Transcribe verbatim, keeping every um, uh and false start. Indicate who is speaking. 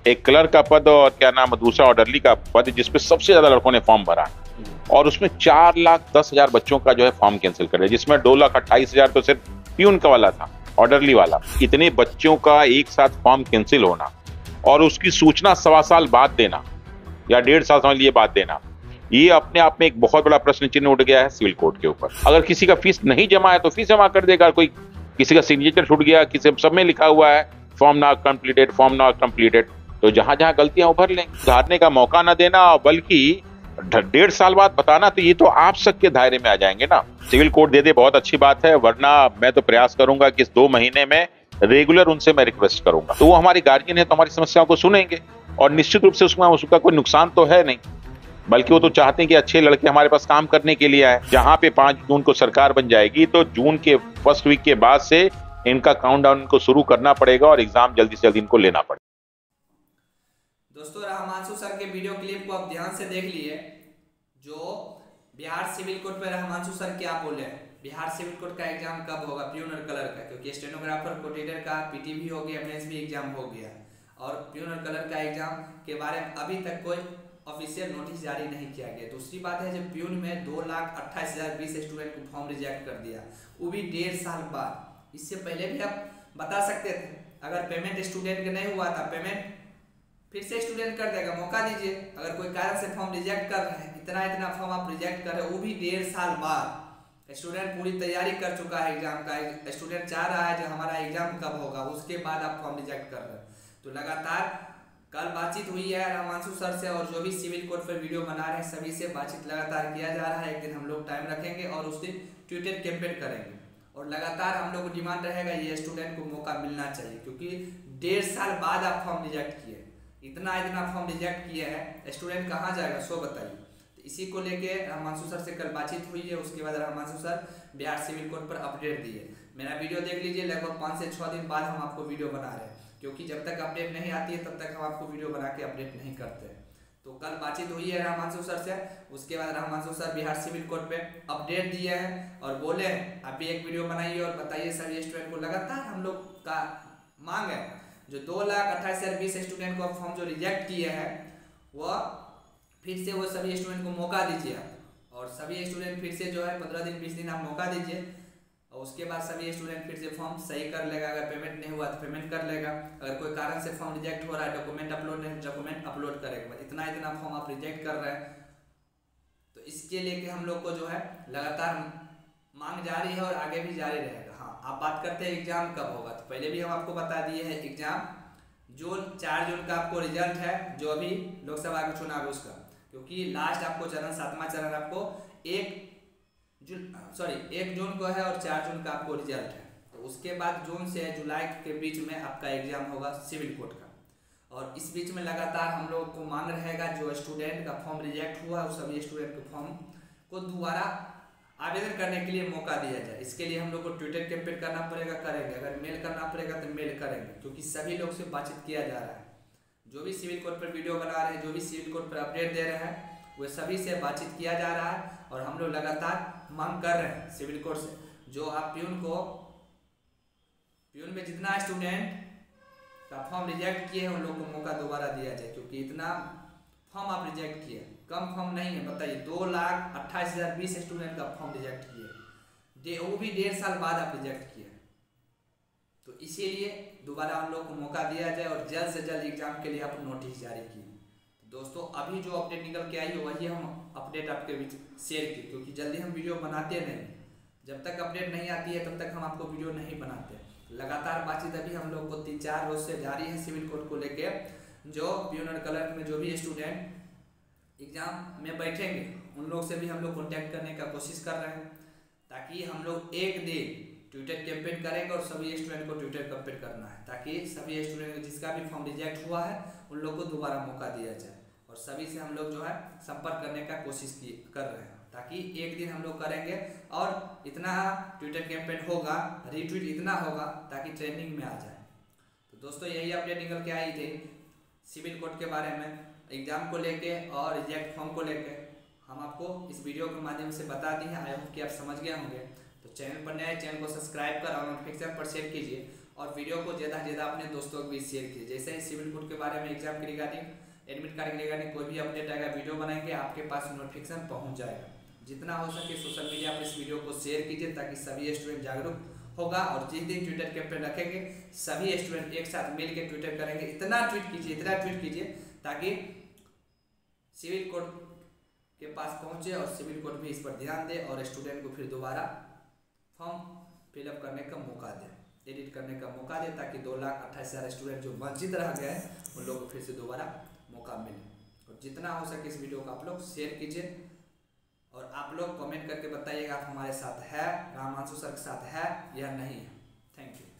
Speaker 1: एक क्लर्क का पद और क्या नाम दूसरा ऑर्डरली का पद, जिसपे सबसे ज्यादा लड़कों ने फॉर्म भरा और उसमें चार लाख दस हजार बच्चों का जो है फॉर्म कैंसिल कर दिया, जिसमें दो लाख अट्ठाईस हजार तो सिर्फ प्यून का वाला था, ऑर्डरली वाला। इतने बच्चों का एक साथ फॉर्म कैंसिल होना और उसकी सूचना सवा साल बाद देना या डेढ़ साल समझ लिए बाद देना, ये अपने आप में एक बहुत बड़ा प्रश्न चिन्ह उठ गया है सिविल कोर्ट के ऊपर। अगर किसी का फीस नहीं जमा है तो फीस जमा कर देगा, कोई किसी का सिग्नेचर छूट गया, किसी सब में लिखा हुआ है form not completed, form not completed, तो जहां जहां गलतियां उभर लेंगे। सुधारने का मौका ना देना बल्कि डेढ़ साल बाद बताना, तो ये तो आप सबके दायरे में आ जाएंगे ना। सिविल कोर्ट दे दे बहुत अच्छी बात है, वरना मैं तो प्रयास करूंगा कि इस दो महीने में रेगुलर उनसे मैं रिक्वेस्ट करूंगा, तो वो हमारी गार्जियन है तो हमारी समस्याओं को सुनेंगे और निश्चित रूप से उसमें उसका कोई नुकसान तो है नहीं, बल्कि वो तो चाहते हैं कि अच्छे लड़के हमारे पास काम करने के लिए आए। जहां पे पांच जून को सरकार बन जाएगी तो जून के फर्स्ट वीक के बाद से इनका काउंटडाउन को शुरू करना पड़ेगा और एग्जाम जल्दी से जल्दी इनको लेना पड़ेगा।
Speaker 2: दोस्तों, रहमांशु सर के वीडियो क्लिप को आप ध्यान से देख लिए, जो बिहार सिविल कोर्ट पे रहमांशु सर क्या बोले। बिहार सिविल कोर्ट का एग्जाम कब होगा, प्यून और कलर का, क्योंकि स्टेनोग्राफर कोटेटर का पीटी भी हो गया, मेंस भी एग्जाम हो गया और प्यून और कलर का एग्जाम के बारे में अभी तक कोई ऑफिशियल नोटिस जारी नहीं किया गया। दूसरी बात है, जब प्यून में दो लाख अट्ठाईस हजार बीस स्टूडेंट को फॉर्म रिजेक्ट कर दिया, वो भी डेढ़ साल बाद। इससे पहले भी आप बता सकते थे, अगर पेमेंट स्टूडेंट का नहीं हुआ था, पेमेंट फिर से स्टूडेंट कर देगा, मौका दीजिए। अगर कोई कारण से फॉर्म रिजेक्ट कर रहे हैं, इतना इतना फॉर्म आप रिजेक्ट कर रहे हैं, वो भी डेढ़ साल बाद। स्टूडेंट पूरी तैयारी कर चुका है एग्जाम का, स्टूडेंट चाह रहा है जो हमारा एग्जाम कब होगा, उसके बाद आप फॉर्म रिजेक्ट कर रहे हैं। तो लगातार कल बातचीत हुई है रहमांशु सर से और जो भी सिविल कोर्ट पर वीडियो बना रहे हैं सभी से बातचीत लगातार किया जा रहा है। एक दिन हम लोग टाइम रखेंगे और उस दिन ट्विटर कैंपेन करेंगे और लगातार हम लोग को डिमांड रहेगा ये स्टूडेंट को मौका मिलना चाहिए, क्योंकि डेढ़ साल बाद आप फॉर्म रिजेक्ट किए, इतना इतना फॉर्म रिजेक्ट किए हैं, स्टूडेंट कहाँ जाएगा सो बताइए। तो इसी को लेके रहमांशु सर से कल बातचीत हुई है। उसके बाद Rahmanshu sir Bihar civil court पर अपडेट दिए। मेरा वीडियो देख लीजिए, लगभग पाँच से छः दिन बाद हम आपको वीडियो बना रहे हैं, क्योंकि जब तक अपडेट नहीं आती है तब तक हम आपको वीडियो बना के अपडेट नहीं करते। तो कल बातचीत हुई है रहमांशु सर से। उसके बाद Rahmanshu sir Bihar civil court पे अपडेट दिए हैं और बोले हैं आप भी एक वीडियो बनाइए और बताइए सभी स्टूडेंट को। लगातार हम लोग का मांग है, जो दो लाख अट्ठाईस हजार बीस स्टूडेंट को फॉर्म जो रिजेक्ट किए हैं, वह फिर से वो सभी स्टूडेंट को मौका दीजिए आप, और सभी स्टूडेंट फिर से जो है पंद्रह दिन बीस दिन आप मौका दीजिए और उसके बाद सभी स्टूडेंट फिर से फॉर्म सही कर लेगा। अगर पेमेंट नहीं हुआ तो पेमेंट कर लेगा, अगर कोई कारण से फॉर्म रिजेक्ट हो रहा है, डॉक्यूमेंट अपलोड नहीं, डॉक्यूमेंट अपलोड करेगा। इतना इतना फॉर्म आप रिजेक्ट कर रहे हैं, तो इसके लेके हम लोग को जो है लगातार मांग जारी है और आगे भी जारी रहेगा। हाँ, आप बात करते हैं एग्जाम कब होगा, तो पहले भी हम आपको बता दिए हैं एग्जाम जून चार जून का आपको रिजल्ट है, जो अभी लोकसभा का चुनाव है उसका, क्योंकि लास्ट आपको चरण सातवां चरण आपको एक जून सॉरी एक जून को है और चार जून का आपको रिजल्ट है। तो उसके बाद जून से जुलाई के बीच में आपका एग्जाम होगा सिविल कोर्ट का, और इस बीच में लगातार हम लोग को मांग रहेगा जो स्टूडेंट का फॉर्म रिजेक्ट हुआ उस सभी स्टूडेंट को फॉर्म को दोबारा आवेदन करने के लिए मौका दिया जाए। इसके लिए हम लोग को ट्विटर कैंपेन करना पड़ेगा, करेंगे। अगर मेल करना पड़ेगा तो मेल करेंगे, क्योंकि सभी लोग से बातचीत किया जा रहा है। जो भी सिविल कोर्ट पर वीडियो बना रहे हैं, जो भी सिविल कोर्ट पर अपडेट दे रहे हैं, वो सभी से बातचीत किया जा रहा है और हम लोग लगातार मांग कर रहे हैं सिविल कोर्ट से, जो आप प्यून को प्यून में जितना स्टूडेंट का फॉर्म रिजेक्ट किए हैं उन लोग को मौका दोबारा दिया जाए, क्योंकि इतना फॉर्म आप रिजेक्ट किए, कम फॉर्म नहीं है। बताइए, दो लाख अट्ठाईस हजार बीस स्टूडेंट का फॉर्म रिजेक्ट किए, वो भी डेढ़ साल बाद आप रिजेक्ट किए। तो इसीलिए दोबारा हम लोग को मौका दिया जाए और जल्द से जल्द एग्जाम के लिए आप नोटिस जारी किए। दोस्तों, अभी जो अपडेट निकल के आई वही हम अपडेट आपके बीच शेयर की, क्योंकि जल्दी हम वीडियो बनाते नहीं, जब तक अपडेट नहीं आती है तब तक हम आपको वीडियो नहीं बनाते। लगातार बातचीत अभी हम लोग को तीन चार रोज से जारी है सिविल कोर्ट को लेके। जो प्यून और क्लर्क में जो भी स्टूडेंट एग्जाम में बैठेंगे उन लोग से भी हम लोग कॉन्टैक्ट करने का कोशिश कर रहे हैं, ताकि हम लोग एक दिन ट्विटर कैंपेन करेंगे और सभी स्टूडेंट को ट्विटर कैंपेन करना है, ताकि सभी स्टूडेंट जिसका भी फॉर्म रिजेक्ट हुआ है उन लोग को दोबारा मौका दिया जाए। और सभी से हम लोग जो है संपर्क करने का कोशिश की कर रहे हैं, ताकि एक दिन हम लोग करेंगे और इतना ट्विटर कैंपेन होगा, रीट्वीट इतना होगा ताकि ट्रेंडिंग में आ जाए। तो दोस्तों, यही अपडेट निकल के आई थी सिविल कोर्ट के बारे में, एग्जाम को लेके और रिजेक्ट फॉर्म को लेके हम आपको इस वीडियो के माध्यम से बता दी है। आई होप कि आप समझ गए होंगे। तो चैनल पर नए, चैनल को सब्सक्राइब कर और नोटिफिकेशन पर शेयर कीजिए और वीडियो को ज़्यादा से ज़्यादा अपने दोस्तों के बीच शेयर कीजिए। जैसे ही सिविल कोड के बारे में, एग्जाम के रिगार्डिंग, एडमिट कार्ड के रिगार्डिंग कोई भी अपडेट आएगा, वीडियो बनाएंगे, आपके पास नोटिफिकेशन पहुंच जाएगा। जितना हो सके सोशल मीडिया पर इस वीडियो को शेयर कीजिए ताकि सभी स्टूडेंट जागरूक होगा। और जिस दिन ट्विटर कैंपेन रखेंगे सभी स्टूडेंट एक साथ मिल के ट्विटर करेंगे। इतना ट्वीट कीजिए, इतना ट्वीट कीजिए ताकि सिविल कोड के पास पहुंचे और सिविल कोड भी इस पर ध्यान दे और स्टूडेंट को फिर दोबारा फॉर्म फिलअप करने का मौका दे, एडिट करने का मौका दे, ताकि दो लाख अट्ठाईस हज़ार स्टूडेंट जो वंचित रह गए हैं उन लोगों को फिर से दोबारा मौका मिले। और जितना हो सके इस वीडियो को आप लोग शेयर कीजिए और आप लोग कमेंट करके बताइएगा आप हमारे साथ है, रामांशु सर के साथ है या नहीं है। Thank you.